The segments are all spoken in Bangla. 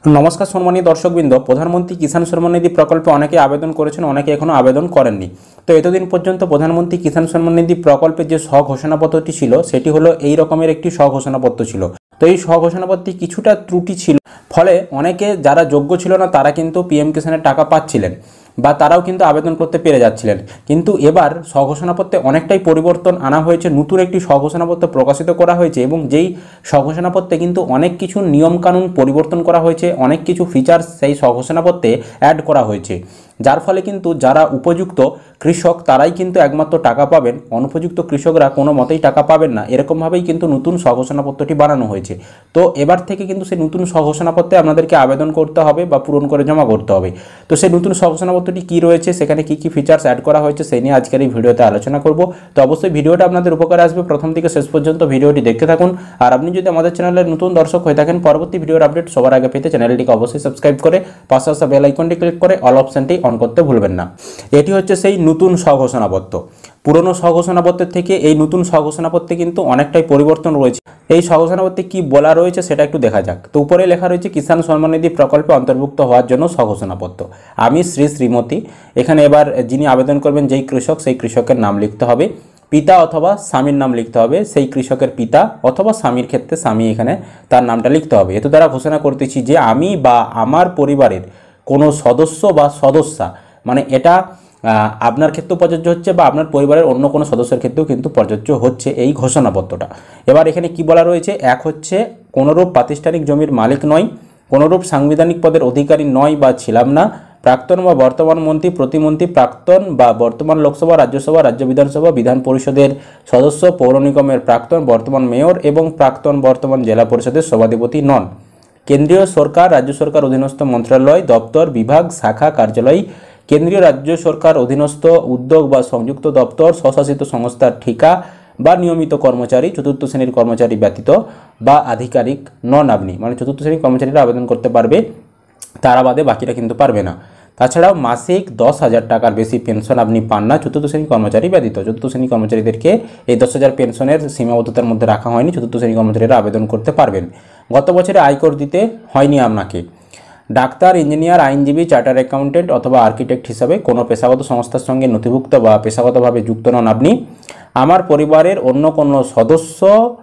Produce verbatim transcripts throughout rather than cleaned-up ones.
नमस्कार सम्मानित दर्शकबृंद प्रधानमंत्री किसान सम्मान निधि प्रकल्पे अनेके आवेदन करेছেন अनेके एखोनो आवेदन करेनনি। तो एतदिन पर्यन्त प्रधानमंत्री किसान सम्मान निधि प्रकल्पे जे स्वघोषणापत्रটি ছিল সেটি হলো এই রকমের একটি স্বঘোষণাপত্র ছিল। তো এই স্বঘোষণাপত্রে কিছুটা ত্রুটি ছিল, ফলে অনেকে যারা যোগ্য ছিল না তারা কিন্তু পিএম কিষানের টাকা পাচ্ছিলেন বা তারাও কিন্তু আবেদন করতে পেরে যাচ্ছিলেন। কিন্তু এবার স্বঘোষণাপত্রে অনেকটাই পরিবর্তন আনা হয়েছে, নতুন একটি স্বঘোষণাপত্র প্রকাশিত করা হয়েছে এবং যেই স্বঘোষণাপত্রে কিন্তু অনেক কিছু নিয়মকানুন পরিবর্তন করা হয়েছে, অনেক কিছু ফিচার্স সেই স্বঘোষণাপত্রে অ্যাড করা হয়েছে, যার ফলে কিন্তু যারা উপযুক্ত কৃষক তারাই কিন্তু একমাত্র টাকা পাবেন, অনুপযুক্ত কৃষকরা কোনো মতেই টাকা পাবেন না। এরকমভাবেই কিন্তু নতুন স্বঘোষণাপত্রটি বানানো হয়েছে। তো এবার থেকে কিন্তু সেই নতুন স্বঘোষণাপত্রে আপনাদেরকে আবেদন করতে হবে বা পূরণ করে জমা করতে হবে। তো সেই নতুন স্বঘোষণাপত্রটি কী রয়েছে, সেখানে কী কী ফিচার্স অ্যাড করা হয়েছে সেই নিয়ে আজকের এই ভিডিওতে আলোচনা করব। তো অবশ্যই ভিডিওটা আপনাদের উপকারে আসবে, প্রথম থেকে শেষ পর্যন্ত ভিডিওটি দেখতে থাকুন। আর আপনি যদি আমাদের চ্যানেলের নতুন দর্শক হয়ে থাকেন, পরবর্তী ভিডিওর আপডেট সবার আগে পেতে চ্যানেলটিকে অবশ্যই সাবস্ক্রাইব করে পাশে আসা বেল আইকনটি ক্লিক করে অল অপশনটি অন করতে ভুলবেন না। এটি হচ্ছে সেই নতুন স্বঘোষণাপত্র। পুরনো স্বঘোষণাপত্রের থেকে এই নতুন স্বঘোষণাপত্রে কিন্তু অনেকটাই পরিবর্তন রয়েছে। এই স্বঘোষণাপত্রে কি বলা রয়েছে সেটা একটু দেখা যাক। তো উপরে লেখা রয়েছে কিষাণ সম্মান নিধি প্রকল্পে অন্তর্ভুক্ত হওয়ার জন্য স্বঘোষণাপত্র। আমি শ্রী শ্রীমতী, এখানে এবার যিনি আবেদন করবেন যেই কৃষক, সেই কৃষকের নাম লিখতে হবে, পিতা অথবা স্বামীর নাম লিখতে হবে, সেই কৃষকের পিতা অথবা স্বামীর ক্ষেত্রে স্বামী এখানে তার নামটা লিখতে হবে। এত দ্বারা ঘোষণা করতেছি যে আমি বা আমার পরিবারের কোনো সদস্য বা সদস্যা, মানে এটা আপনার ক্ষেত্রেও প্রযোজ্য হচ্ছে বা আপনার পরিবারের অন্য কোনো সদস্যের ক্ষেত্রেও কিন্তু প্রযোজ্য হচ্ছে এই ঘোষণাপত্রটা। এবার এখানে কি বলা রয়েছে, এক হচ্ছে কোনোরূপ প্রাতিষ্ঠানিক জমির মালিক নয়, কোনোরূপ সাংবিধানিক পদের অধিকারী নয় বা ছিলাম না, প্রাক্তন বা বর্তমান মন্ত্রী, প্রতিমন্ত্রী, প্রাক্তন বা বর্তমান লোকসভা, রাজ্যসভা, রাজ্য বিধানসভা, বিধান পরিষদের সদস্য, পৌর নিগমের প্রাক্তন, বর্তমান মেয়র এবং প্রাক্তন বর্তমান জেলা পরিষদের সভাধিপতি নন, কেন্দ্রীয় সরকার, রাজ্য সরকার অধীনস্থ মন্ত্রণালয়, দপ্তর, বিভাগ, শাখা, কার্যালয়, কেন্দ্রীয় রাজ্য সরকার অধীনস্থ উদ্যোগ বা সংযুক্ত দপ্তর, স্বশাসিত সংস্থার ঠিকা বা নিয়মিত কর্মচারী, চতুর্থ শ্রেণীর কর্মচারী ব্যতীত বা আধিকারিক নন আপনি, মানে চতুর্থ শ্রেণীর কর্মচারীরা আবেদন করতে পারবে, তারা বাদে বাকিরা কিন্তু পারবে না। তাছাড়াও মাসিক দশ হাজার টাকার বেশি পেনশন আপনি পান না চতুর্থ শ্রেণীর কর্মচারী ব্যতীত। চতুর্থ শ্রেণীর কর্মচারীদেরকে এই দশ হাজার পেনশনের সীমাবদ্ধতার মধ্যে রাখা হয়নি, চতুর্থ শ্রেণীর কর্মচারীরা আবেদন করতে পারবেন। গত বছরে আয়কর দিতে হয়নি আপনাকে। ডাক্তার, ইঞ্জিনিয়ার, আইনজীবী, চার্টার অ্যাকাউন্টেন্ট অথবা আর্কিটেক্ট হিসাবে কোনো পেশাগত সংস্থার সঙ্গে নথিভুক্ত বা পেশাগতভাবে যুক্ত নন আপনি। আমার পরিবারের অন্য কোনো সদস্য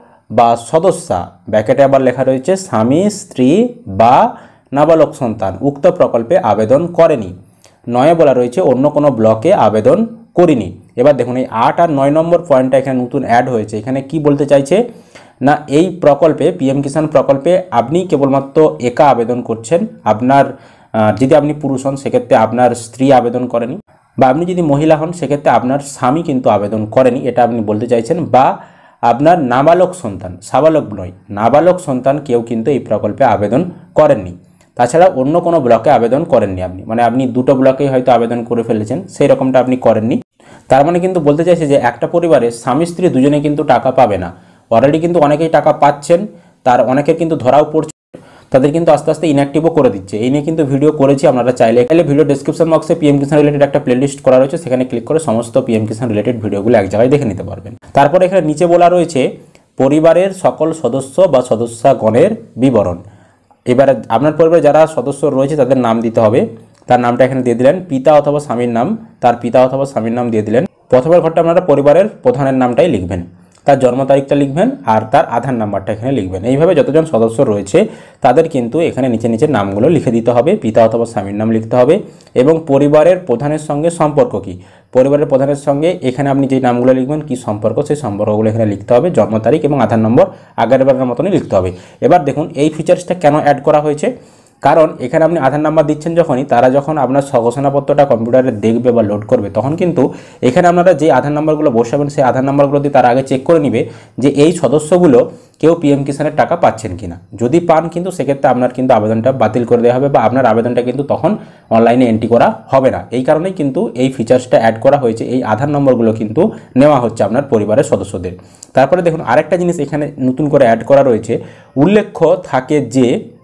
বা সদস্যা, ব্র্যাকেটে আবার লেখা রয়েছে স্বামী, স্ত্রী বা নাবালক সন্তান, উক্ত প্রকল্পে আবেদন করেনি। নয়ে বলা রয়েছে অন্য কোনো ব্লকে আবেদন করিনি। এবার দেখুন এই আট আর নয় নম্বর পয়েন্টটা এখানে নতুন অ্যাড হয়েছে। এখানে কি বলতে চাইছে না, এই প্রকল্পে পিএম কিষাণ প্রকল্পে আপনি কেবলমাত্র একা আবেদন করছেন। আপনার যদি আপনি পুরুষ হন সেক্ষেত্রে আপনার স্ত্রী আবেদন করেনি, বা আপনি যদি মহিলা হন সেক্ষেত্রে আপনার স্বামী কিন্তু আবেদন করেনি, এটা আপনি বলতে চাইছেন। বা আপনার নাবালক সন্তান, সাবালক নয়, নাবালক সন্তান কেউ কিন্তু এই প্রকল্পে আবেদন করেননি। তাছাড়া অন্য কোনো ব্লকে আবেদন করেননি আপনি, মানে আপনি দুটো ব্লকেই হয়তো আবেদন করে ফেলেছেন, সেই রকমটা আপনি করেননি। তার মানে কিন্তু বলতে চাইছে যে একটা পরিবারে স্বামী স্ত্রী দুজনে কিন্তু টাকা পাবে না। অলরেডি কিন্তু অনেকেই টাকা পাচ্ছেন, তার অনেকের কিন্তু ধরাও পড়ছে, তাদের কিন্তু আস্তে আস্তে ইনঅ্যাক্টিভও করে দিচ্ছে। এই নিয়ে কিন্তু ভিডিও করেছি, আপনারা চাইলে চাইলে ভিডিও ডেসক্রিপশন বক্সে পিএম কিষাণ রিলেটেড একটা প্লেলিস্ট করা রয়েছে, সেখানে ক্লিক করে সমস্ত পিএম কিষাণ রিলেটেড ভিডিওগুলো এক জায়গায় দেখে নিতে পারবেন। তারপরে এখানে নিচে বলা রয়েছে পরিবারের সকল সদস্য বা সদস্যগণের বিবরণ। এবারে আপনার পরিবারে যারা সদস্য রয়েছে তাদের নাম দিতে হবে, তার নামটা এখানে দিয়ে দিলেন, পিতা অথবা স্বামীর নাম, তার পিতা অথবা স্বামীর নাম দিয়ে দিলেন। প্রথমের ঘরটা আপনারা পরিবারের প্রধানের নামটাই লিখবেন, তার জন্ম তারিখটা লিখবেন আর তার আধার নাম্বারটা এখানে লিখবেন। এইভাবে যতজন সদস্য রয়েছে তাদের কিন্তু এখানে নিচে নিচে নামগুলো লিখে দিতে হবে, পিতা অথবা স্বামীর নাম লিখতে হবে এবং পরিবারের প্রধানের সঙ্গে সম্পর্ক কী, পরিবারের প্রধানের সঙ্গে এখানে আপনি যে নামগুলো লিখবেন কী সম্পর্ক, সেই সম্পর্কগুলো এখানে লিখতে হবে, জন্ম তারিখ এবং আধার নম্বর আগের বারের মতনই লিখতে হবে। এবার দেখুন এই ফিচার্সটা কেন অ্যাড করা হয়েছে, কারণ এখানে আপনি আধার নাম্বার দিচ্ছেন যখনই, তারা যখন আপনার স্বঘোষণাপত্রটা কম্পিউটারে দেখবে বা লোড করবে তখন কিন্তু এখানে আপনারা যে আধার নাম্বারগুলো বসাবেন সেই আধার নাম্বারগুলো দিয়ে তারা আগে চেক করে নেবে যে এই সদস্যগুলো কেউ পিএম কিষানের টাকা পাচ্ছেন কিনা। যদি পান কিন্তু সেক্ষেত্রে আপনার কিন্তু আবেদনটা বাতিল করে দেওয়া হবে বা আপনার আবেদনটা কিন্তু তখন অনলাইনে এন্ট্রি করা হবে না। এই কারণেই কিন্তু এই ফিচার্সটা অ্যাড করা হয়েছে, এই আধার নম্বরগুলো কিন্তু নেওয়া হচ্ছে আপনার পরিবারের সদস্যদের। তারপরে দেখুন আরেকটা জিনিস এখানে নতুন করে অ্যাড করা রয়েছে, উল্লেখ্য থাকে যে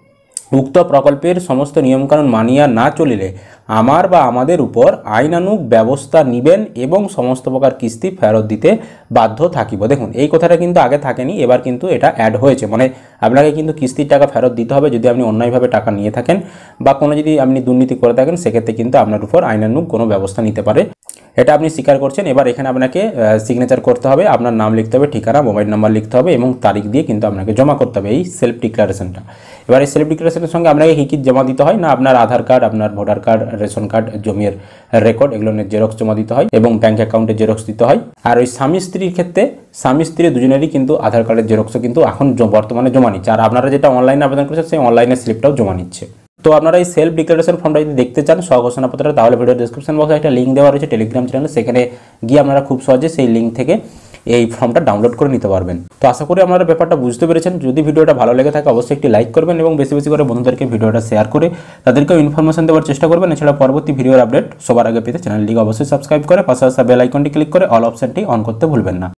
উক্ত প্রকল্পের সমস্ত নিয়মকানুন মানিয়া না চলিলে আমার বা আমাদের উপর আইনানুগ ব্যবস্থা নিবেন এবং সমস্ত প্রকার কিস্তি ফেরত দিতে বাধ্য থাকিব। দেখুন এই কথাটা কিন্তু আগে থাকেনি, এবার কিন্তু এটা অ্যাড হয়েছে, মানে আপনাকে কিন্তু কিস্তির টাকা ফেরত দিতে হবে যদি আপনি অন্যায়ভাবে টাকা নিয়ে থাকেন বা কোনো যদি আপনি দুর্নীতি করে থাকেন, সেক্ষেত্রে কিন্তু আপনার উপর আইনানুগ কোনো ব্যবস্থা নিতে পারে। এটা আপনি স্বীকার করছেন। এবার এখানে আপনাকে সিগনেচার করতে হবে, আপনার নাম লিখতে হবে, ঠিকানা, মোবাইল নাম্বার লিখতে হবে এবং তারিখ দিয়ে কিন্তু আপনাকে জমা করতে হবে এই সেলফ ডিক্লারেশনটা। এবার এই সেলফ ডিক্লারেশনের সঙ্গে আপনাকে কী কী জমা দিতে হয় না, আপনার আধার কার্ড, আপনার ভোটার কার্ড, রেশন কার্ড, জমির রেকর্ড, এগুলো জেরক্স জমা দিতে হয় এবং ব্যাঙ্ক অ্যাকাউন্টের জেরক্স দিতে হয়। আর ওই স্বামী স্ত্রীর ক্ষেত্রে স্বামী স্ত্রী দুজনেরই কিন্তু আধার কার্ডের জেরক্সও কিন্তু এখন বর্তমানে জমা নিচ্ছে, আর আপনারা যেটা অনলাইনে আবেদন করেছেন সেই অনলাইনে স্লিপটাও জমা নিচ্ছে। তো আপনারা এই সেলফ ডিক্লারেশন ফর্মটা যদি দেখতে চান স্বঘোষণাপত্রটা, তাহলে ভিডিও ডিসক্রিপশন বক্সে একটা লিঙ্ক দেওয়া রয়েছে টেলিগ্রাম চ্যানেলে, সেখানে গিয়ে আপনারা খুব সহজে সেই লিঙ্ক থেকে এই ফর্মটা ডাউনলোড করে নিতে পারবেন। তো আশা করি আপনারা ব্যাপারটা বুঝতে পেরেছেন। যদি ভিডিওটা ভালো লেগে থাকে অবশ্যই একটি লাইক করবেন এবং বেশি বেশি করে বন্ধুদেরকে ভিডিওটা শেয়ার করে তাদেরকেও ইনফরমেশন দেওয়ার চেষ্টা করবেন। এছাড়া পরবর্তী ভিডিওর আপডেট সবার আগে পেতে চ্যানেলটিকে অবশ্যই সাবস্ক্রাইব করে পাশে আসা বেল আইকনটি ক্লিক করে অল অপশনটি অন করতে ভুলবেন না।